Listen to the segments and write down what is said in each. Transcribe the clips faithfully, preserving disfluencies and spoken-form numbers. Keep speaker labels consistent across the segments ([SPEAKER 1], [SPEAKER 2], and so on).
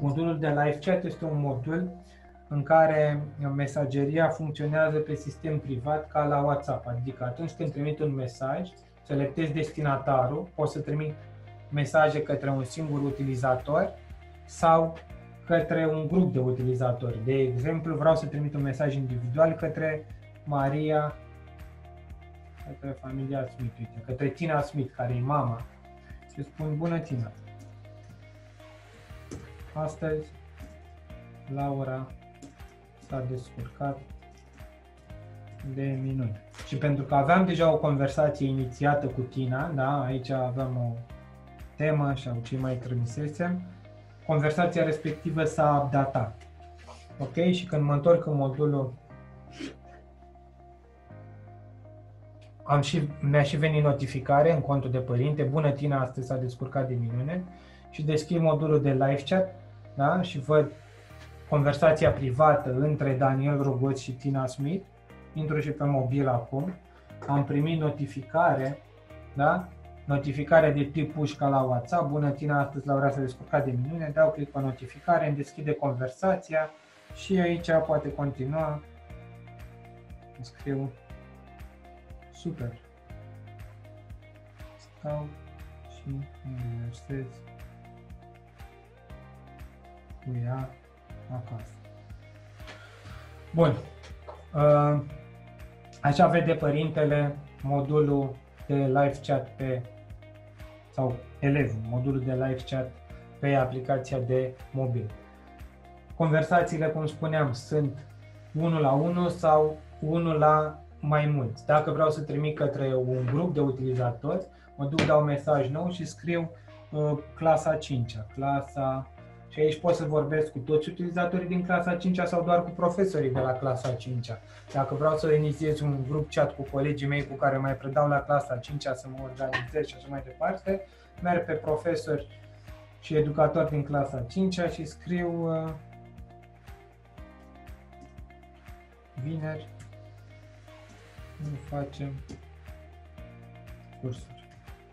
[SPEAKER 1] Modulul de live chat este un modul în care mesageria funcționează pe sistem privat ca la WhatsApp, adică atunci când trimit un mesaj, selectez destinatarul, pot să trimit mesaje către un singur utilizator sau către un grup de utilizatori. De exemplu, vreau să trimit un mesaj individual către Maria, către familia Smith, uite, către Tina Smith, care e mama, și spun: bună, Tina! Astăzi Laura s-a descurcat de minune. Și pentru că aveam deja o conversație inițiată cu Tina, da, aici aveam o temă sau ce mai trimisesem, conversația respectivă s-a updatat. Ok? Și când mă întorc în modulul, am și, mi-a și venit notificare în contul de părinte: bună, Tina, astăzi s-a descurcat de minune, și deschid modulul de live chat, da? Și văd conversația privată între Daniel Rogoț și Tina Smith. Intru și pe mobil acum, am primit notificare, da? Notificarea de tip push ca la WhatsApp: bună, Tina, astăzi Laura s-a descurcat de minune, dau click pe notificare, îmi deschide conversația și aici poate continua. Îmi scriu: super, stau și învățez cu ea acasă. Bun. Așa vede părintele modulul de live chat pe, sau elevul, modulul de live chat pe aplicația de mobil. Conversațiile, cum spuneam, sunt unul la unul sau unul la mai mulți. Dacă vreau să trimit către un grup de utilizatori, mă duc, dau mesaj nou și scriu uh, clasa a cincea, clasa... Și aici pot să vorbesc cu toți utilizatorii din clasa a cincea sau doar cu profesorii de la clasa a cincea. Dacă vreau să inițiez un grup chat cu colegii mei cu care mai predau la clasa a cincea, să mă organizez și așa mai departe, merg pe profesori și educatori din clasa a cincea și scriu uh, vineri nu facem cursuri.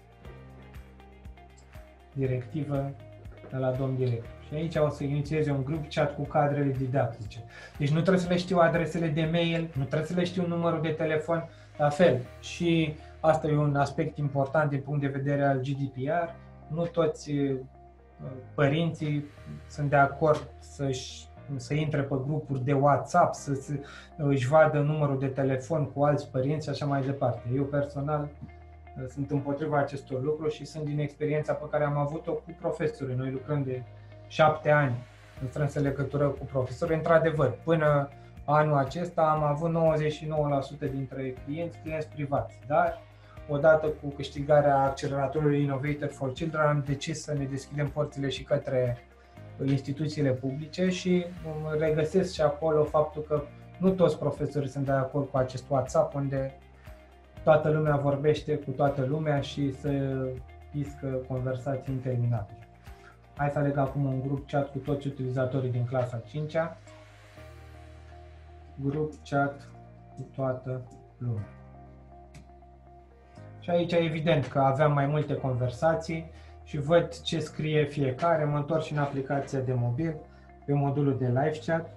[SPEAKER 1] Directivă de la domn director. Și aici o să inițieze un grup chat cu cadrele didactice. Deci nu trebuie să le știu adresele de mail, nu trebuie să le știu numărul de telefon, la fel. Și asta e un aspect important din punct de vedere al G D P R. Nu toți părinții sunt de acord să-și, să intre pe grupuri de WhatsApp, să, să își vadă numărul de telefon cu alți părinți și așa mai departe. Eu personal sunt împotriva acestor lucruri și sunt din experiența pe care am avut-o cu profesorii. Noi lucrăm de șapte ani în strânsă legătură cu profesori. Într-adevăr, până anul acesta am avut nouăzeci și nouă la sută dintre clienți, clienți privați, dar odată cu câștigarea acceleratorului Innovator for Children am decis să ne deschidem porțile și către instituțiile publice și regăsesc și acolo faptul că nu toți profesorii sunt de acord cu acest WhatsApp, unde toată lumea vorbește cu toată lumea și se iscă conversații interminabile. Hai să aleg acum un grup chat cu toți utilizatorii din clasa a cincea. Grup chat cu toată lumea. Și aici evident că aveam mai multe conversații și văd ce scrie fiecare. Mă întorc și în aplicația de mobil, pe modulul de live chat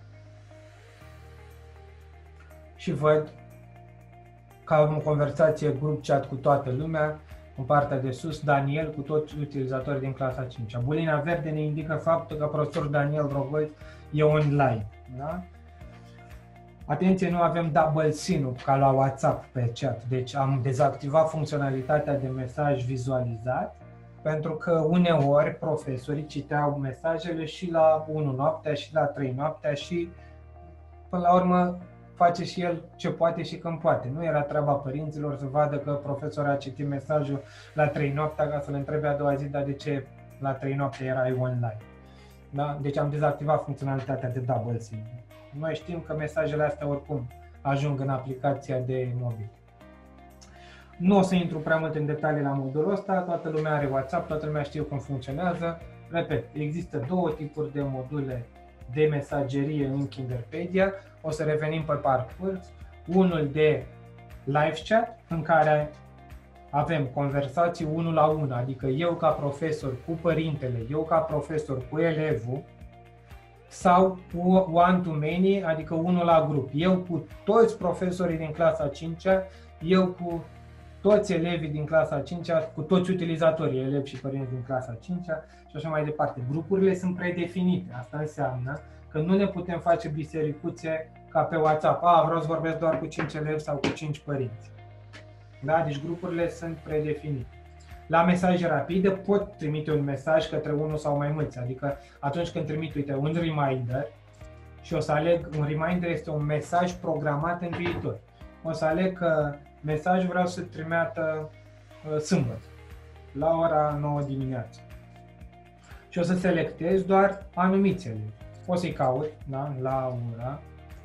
[SPEAKER 1] și văd că am o conversație grup chat cu toată lumea. În partea de sus, Daniel cu toți utilizatorii din clasa a cincea. Bulina verde ne indică faptul că profesorul Daniel Rogoț e online. Da? Atenție, nu avem double sign-ul ca la WhatsApp pe chat, deci am dezactivat funcționalitatea de mesaj vizualizat, pentru că uneori profesorii citeau mesajele și la unu noaptea și la trei noaptea și până la urmă face și el ce poate și când poate. Nu era treaba părinților să vadă că profesorul a citit mesajul la trei noaptea ca să-l întrebe a doua zi, dar de ce la trei noaptea erai online. Da? Deci am dezactivat funcționalitatea de double sign. Noi știm că mesajele astea oricum ajung în aplicația de mobil. Nu o să intru prea mult în detalii la modulul ăsta, toată lumea are WhatsApp, toată lumea știe cum funcționează. Repet, există două tipuri de module de mesagerie în Kinderpedia. O să revenim pe parcurs. Unul de live chat, în care avem conversații unul la unul, adică eu ca profesor cu părintele, eu ca profesor cu elevul, sau cu one-to-many, adică unul la grup. Eu cu toți profesorii din clasa a cincea, eu cu toți elevii din clasa a cincea, cu toți utilizatorii, elevi și părinți din clasa a cincea și așa mai departe. Grupurile sunt predefinite. Asta înseamnă că nu ne putem face bisericuțe ca pe WhatsApp. A, vreau să vorbesc doar cu cinci elevi sau cu cinci părinți. Da? Deci grupurile sunt predefinite. La mesaje rapide pot trimite un mesaj către unul sau mai mulți, adică atunci când trimit, uite, un reminder și o să aleg, un reminder este un mesaj programat în viitor. O să aleg că mesajul vreau să trimeată uh, sâmbătă, la ora nouă dimineața. Și o să selectez doar anumiți elevi. O să-i caut, da, la ora.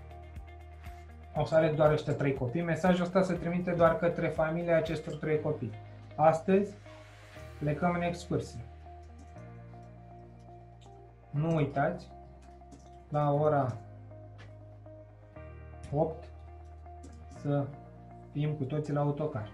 [SPEAKER 1] O să aleg doar ăștia trei copii. Mesajul ăsta se trimite doar către familia acestor trei copii. Astăzi plecăm în excursie. Nu uitați, la ora opt să fim cu toții la autocar.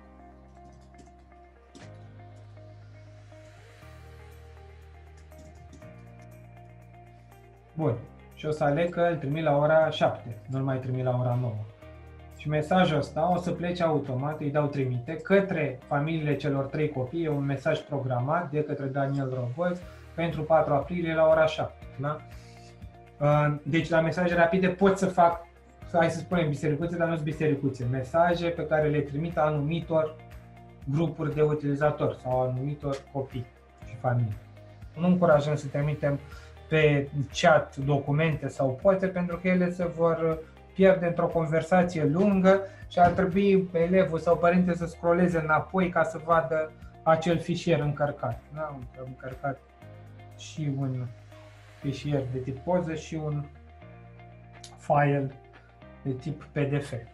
[SPEAKER 1] Bun. Și o să aleg că îl trimit la ora șapte, nu-l mai trimit la ora nouă. Și mesajul ăsta o să plece automat, îi dau trimite, către familiile celor trei copii, e un mesaj programat de către Daniel Rogoz pentru patru aprilie la ora șapte. Da? Deci la mesaje rapide pot să fac, hai să spunem bisericuțe, dar nu sunt bisericuțe, mesaje pe care le trimit anumitor grupuri de utilizatori sau anumitor copii și familii. Nu încurajăm să trimitem pe chat documente sau poze, pentru că ele se vor pierde într-o conversație lungă și ar trebui elevul sau părinte să scrolleze înapoi ca să vadă acel fișier încărcat. Da? Am încărcat și un fișier de tip poză și un file de tip P D F.